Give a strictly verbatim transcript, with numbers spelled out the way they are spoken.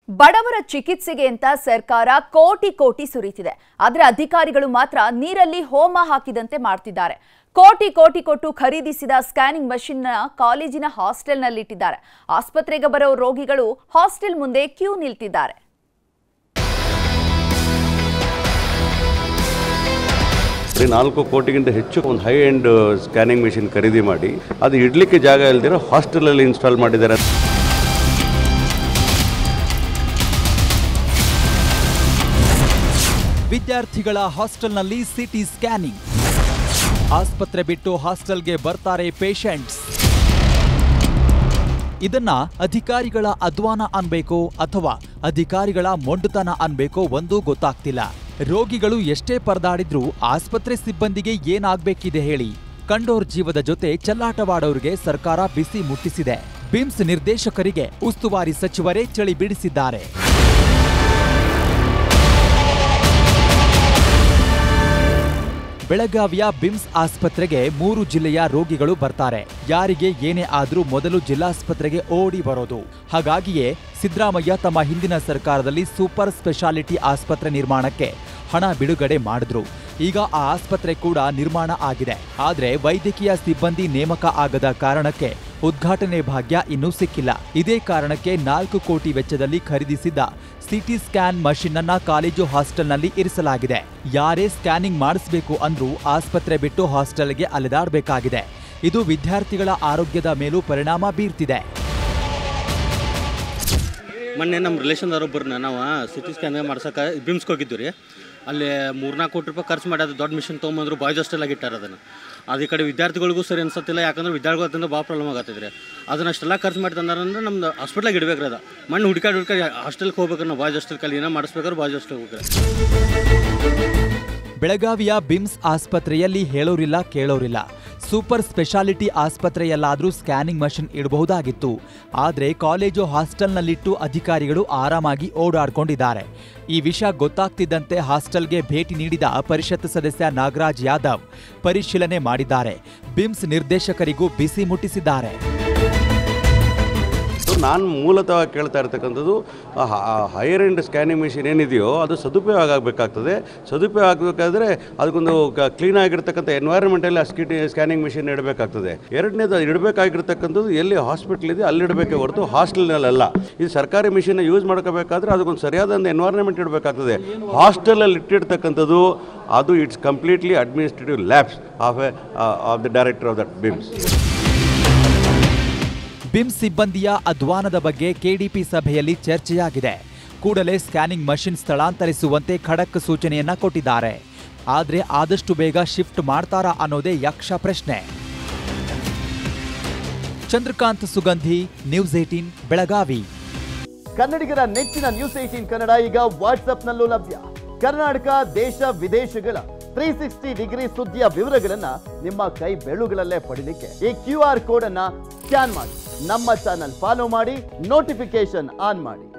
ಬಡವರ ಚಿಕಿತ್ಸೆಗೆ ಅಂತ ಸರ್ಕಾರ ಕೋಟಿ ಕೋಟಿ ಸುರಿತಿದೆ. ಆದರೆ ಅಧಿಕಾರಿಗಳು ಮಾತ್ರ ನೀರಲ್ಲಿ ಹೋಮ ಹಾಕಿದಂತೆ ಮಾಡ್ತಿದ್ದಾರೆ. ಕೋಟಿ ಕೋಟಿ ಕೊಟ್ಟು ಖರೀದಿಸಿದ ಸ್ಕ್ಯಾನಿಂಗ್ ಮಷಿನ್ ನ ಕಾಲೇಜಿನ ಹಾಸ್ಟೆಲ್ನಲ್ಲಿ ಇಟ್ಟಿದ್ದಾರೆ. ಆಸ್ಪತ್ರೆಗೆ ಬರೋ ರೋಗಿಗಳು ಹಾಸ್ಟೆಲ್ ಮುಂದೆ ಕ್ಯೂ ನಿಲ್ತಿದ್ದಾರೆ. ನಾಲ್ಕು ಕೋಟಿಗಿಂತ ಹೆಚ್ಚು ಒಂದು ಹೈ ಎಂಡ್ ಸ್ಕ್ಯಾನಿಂಗ್ ಮೆಷಿನ್ ಖರೀದಿ ಮಾಡಿ ಅದು ಇಡ್ಲಿಕ್ಕೆ ಜಾಗ ಇಲ್ಲದಿರೋ ಹಾಸ್ಟೆಲಲ್ಲಿ ಇನ್ಸ್ಟಾಲ್ ಮಾಡಿದ್ದಾರೆ. ವಿದ್ಯಾರ್ಥಿಗಳ ಹಾಸ್ಟೆಲ್ನಲ್ಲಿ ಸಿಟಿ ಸ್ಕ್ಯಾನಿಂಗ್. ಆಸ್ಪತ್ರೆ ಬಿಟ್ಟು ಹಾಸ್ಟೆಲ್ಗೆ ಬರ್ತಾರೆ ಪೇಷಂಟ್ಸ್. ಇದನ್ನ ಅಧಿಕಾರಿಗಳ ಅಧ್ವಾನ ಅನ್ಬೇಕೋ ಅಥವಾ ಅಧಿಕಾರಿಗಳ ಮೊಂಡುತನ ಅನ್ಬೇಕೋ ಒಂದೂ ಗೊತ್ತಾಗ್ತಿಲ್ಲ. ರೋಗಿಗಳು ಎಷ್ಟೇ ಪರದಾಡಿದ್ರೂ ಆಸ್ಪತ್ರೆ ಸಿಬ್ಬಂದಿಗೆ ಏನಾಗ್ಬೇಕಿದೆ ಹೇಳಿ? ಕಂಡೋರ್ ಜೀವದ ಜೊತೆ ಚೆಲ್ಲಾಟವಾಡೋರಿಗೆ ಸರ್ಕಾರ ಬಿಸಿ ಮುಟ್ಟಿಸಿದೆ. ಬಿಮ್ಸ್ ನಿರ್ದೇಶಕರಿಗೆ ಉಸ್ತುವಾರಿ ಸಚಿವರೇ ಚಳಿ ಬಿಡಿಸಿದ್ದಾರೆ. ಬೆಳಗಾವಿಯ ಬಿಮ್ಸ್ ಆಸ್ಪತ್ರೆಗೆ ಮೂರು ಜಿಲ್ಲೆಯ ರೋಗಿಗಳು ಬರ್ತಾರೆ. ಯಾರಿಗೆ ಏನೇ ಆದ್ರೂ ಮೊದಲು ಜಿಲ್ಲಾಸ್ಪತ್ರೆಗೆ ಓಡಿ ಬರೋದು. ಹಾಗಾಗಿಯೇ ಸಿದ್ದರಾಮಯ್ಯ ತಮ್ಮ ಹಿಂದಿನ ಸರ್ಕಾರದಲ್ಲಿ ಸೂಪರ್ ಸ್ಪೆಷಾಲಿಟಿ ಆಸ್ಪತ್ರೆ ನಿರ್ಮಾಣಕ್ಕೆ ಹಣ ಬಿಡುಗಡೆ ಮಾಡಿದ್ರು. ಈಗ ಆ ಆಸ್ಪತ್ರೆ ಕೂಡ ನಿರ್ಮಾಣ ಆಗಿದೆ. ಆದರೆ ವೈದ್ಯಕೀಯ ಸಿಬ್ಬಂದಿ ನೇಮಕ ಆಗದ ಕಾರಣಕ್ಕೆ ಉದ್ಘಾಟನೆ ಭಾಗ್ಯ ಇನ್ನೂ ಸಿಕ್ಕಿಲ್ಲ. ಇದೇ ಕಾರಣಕ್ಕೆ ನಾಲ್ಕು ಕೋಟಿ ವೆಚ್ಚದಲ್ಲಿ ಖರೀದಿಸಿದ್ದ ಸಿಟಿ ಸ್ಕ್ಯಾನ್ ಮಷಿನ್ ಅನ್ನ ಕಾಲೇಜು ಹಾಸ್ಟೆಲ್ನಲ್ಲಿ ಇರಿಸಲಾಗಿದೆ. ಯಾರೇ ಸ್ಕ್ಯಾನಿಂಗ್ ಮಾಡಿಸಬೇಕು ಅಂದ್ರೂ ಆಸ್ಪತ್ರೆ ಬಿಟ್ಟು ಹಾಸ್ಟೆಲ್ಗೆ ಅಲೆದಾಡಬೇಕಾಗಿದೆ. ಇದು ವಿದ್ಯಾರ್ಥಿಗಳ ಆರೋಗ್ಯದ ಮೇಲೂ ಪರಿಣಾಮ ಬೀರ್ತಿದೆ. ಮೊನ್ನೆ ನಮ್ಮ ರಿಲೇಷನ್ದವ್ರೊಬ್ಬರನ್ನ ನಾವು ಸಿಟಿ ಸ್ಕ್ಯಾನ್ ಮಾಡ್ಸಕ್ಕೆ ಬಿಮ್ಸ್ಗೆ ಹೋಗಿದ್ದು ರೀ. ಅಲ್ಲಿ ಮೂರ್ನಾಲ್ಕು ಕೋಟಿ ರೂಪಾಯಿ ಖರ್ಚು ಮಾಡಿ ಅದು ದೊಡ್ಡ ಮಿಷಿನ್ ತೊಗೊಂಬಂದ್ರು ಬಾಯ್ಸ್ ಹಾಸ್ಟೆಲಾಗಿ ಇಟ್ಟಾರ. ಅದನ್ನು ಅದು ಈ ಕಡೆ ವಿದ್ಯಾರ್ಥಿಗಳಿಗೂ ಸರಿ ಅನ್ಸತ್ತಿಲ್ಲ. ಯಾಕಂದ್ರೆ ವಿದ್ಯಾರ್ಥಿಗಳಿಂದ ಭಾಳ ಪ್ರಾಬ್ಲಮ್ ಆಗತ್ತಿದ್ರಿ. ಅದನ್ನ ಅಷ್ಟೆಲ್ಲ ಖರ್ಚು ಮಾಡಿ ತಂದಾರಂದ್ರೆ ನಮ್ದು ಹಾಸ್ಪಿಟ್ಲಾಗ ಇಡಬೇಕ್ರಿ. ಅದು ಮಣ್ಣು ಹುಡುಕಾಡಿ ಹುಡುಕಾಡಿ ಹಾಸ್ಟೆಲ್ಗೆ ಹೋಗ್ಬೇಕಾರೆ ನಾವು ಬಾಯ್ಸ್ ಹಾಸ್ಟೆಲ್ಗೆ ಏನೋ ಮಾಡಿಸ್ಬೇಕಾದ್ರೆ ಬಾಯ್ಸ್ ಹಾಸ್ಟೆಲ್ಗೆ ಹೋಗ್ರಿ. ಬೆಳಗಾವಿಯ ಬಿಮ್ಸ್ ಆಸ್ಪತ್ರೆಯಲ್ಲಿ ಹೇಳೋರಿಲ್ಲ ಕೇಳೋರಿಲ್ಲ. ಸೂಪರ್ ಸ್ಪೆಷಾಲಿಟಿ ಆಸ್ಪತ್ರೆಯಲ್ಲಾದರೂ ಸ್ಕ್ಯಾನಿಂಗ್ ಮಷಿನ್ ಇಡಬಹುದಾಗಿತ್ತು. ಆದರೆ ಕಾಲೇಜು ಹಾಸ್ಟೆಲ್ನಲ್ಲಿಟ್ಟು ಅಧಿಕಾರಿಗಳು ಆರಾಮಾಗಿ ಓಡಾಡ್ಕೊಂಡಿದ್ದಾರೆ. ಈ ವಿಷಯ ಗೊತ್ತಾಗ್ತಿದ್ದಂತೆ ಹಾಸ್ಟೆಲ್ಗೆ ಭೇಟಿ ನೀಡಿದ ಪರಿಷತ್ ಸದಸ್ಯ ನಾಗರಾಜ್ ಯಾದವ್ ಪರಿಶೀಲನೆ ಮಾಡಿದ್ದಾರೆ. ಬಿಮ್ಸ್ ನಿರ್ದೇಶಕರಿಗೂ ಬಿಸಿ ಮುಟ್ಟಿಸಿದ್ದಾರೆ. ನಾನು ಮೂಲತಃ ಕೇಳ್ತಾ ಇರ್ತಕ್ಕಂಥದ್ದು ಹೈಯರ್ ಎಂಡ್ ಸ್ಕ್ಯಾನಿಂಗ್ ಮಿಷಿನ್ ಏನಿದೆಯೋ ಅದು ಸದುಪಯೋಗ ಆಗಬೇಕಾಗ್ತದೆ. ಸದುಪಯೋಗ ಆಗಬೇಕಾದ್ರೆ ಅದಕ್ಕೊಂದು ಕ್ಲೀನ್ ಆಗಿರ್ತಕ್ಕಂಥ ಎನ್ವೈರನ್ಮೆಂಟಲ್ಲಿ ಆ ಸ್ಕಿಟಿ ಸ್ಕ್ಯಾನಿಂಗ್ ಮಿಷಿನ್ ಇಡಬೇಕಾಗ್ತದೆ. ಎರಡನೇದು ಅದು ಇಡಬೇಕಾಗಿರ್ತಕ್ಕಂಥದ್ದು ಎಲ್ಲಿ ಹಾಸ್ಪಿಟ್ಲ್ ಇದೆ ಅಲ್ಲಿ ಇಡಬೇಕೇ ಹೊರತು ಹಾಸ್ಟೆಲ್ನಲ್ಲ. ಇದು ಸರ್ಕಾರಿ ಮಿಷಿನ್ ಯೂಸ್ ಮಾಡ್ಕೋಬೇಕಾದ್ರೆ ಅದಕ್ಕೊಂದು ಸರಿಯಾದ ಒಂದು ಎನ್ವೈರನ್ಮೆಂಟ್ ಇಡಬೇಕಾಗ್ತದೆ. ಹಾಸ್ಟೆಲಲ್ಲಿ ಇಟ್ಟಿರ್ತಕ್ಕಂಥದ್ದು ಅದು it's completely administrative labs of a of the director of that BIMS. BIMS ಸಿಬ್ಬಂದಿಯ ಅಧ್ವಾನದ ಬಗ್ಗೆ ಕೆಡಿಪಿ ಸಭೆಯಲ್ಲಿ ಚರ್ಚೆಯಾಗಿದೆ. ಕೂಡಲೇ ಸ್ಕ್ಯಾನಿಂಗ್ ಮಷಿನ್ ಸ್ಥಳಾಂತರಿಸುವಂತೆ ಖಡಕ್ ಸೂಚನೆಯನ್ನ ಕೊಟ್ಟಿದ್ದಾರೆ. ಆದರೆ ಆದಷ್ಟು ಬೇಗ ಶಿಫ್ಟ್ ಮಾಡ್ತಾರಾ ಅನ್ನೋದೇ ಯಕ್ಷ ಪ್ರಶ್ನೆ. Chandrakant Sugandhi, news eighteen Belagavi. ಕನ್ನಡಿಗರ ನೆಚ್ಚಿನ ನ್ಯೂಸ್ ಏಟೀನ್ ಕನ್ನಡ ಈಗ ವಾಟ್ಸ್ಆಪ್ನಲ್ಲೂ ಲಭ್ಯ. ಕರ್ನಾಟಕ, ದೇಶ ವಿದೇಶಗಳ ತ್ರೀ ಸಿಕ್ಸ್ಟಿ ಡಿಗ್ರಿ ಸುದ್ದಿಯ ವಿವರಗಳನ್ನ ನಿಮ್ಮ ಕೈ ಬೆರಳುಗಳಲ್ಲೇ ಪಡಿಲಿಕ್ಕೆ ಈ ಕ್ಯೂ ಆರ್ ಕೋಡ್ ಅನ್ನ ಸ್ಕ್ಯಾನ್ ಮಾಡಿ ನಮ್ಮ ಚಾನಲ್ ಫಾಲೋ ಮಾಡಿ, ನೋಟಿಫಿಕೇಶನ್ ಆನ್ ಮಾಡಿ.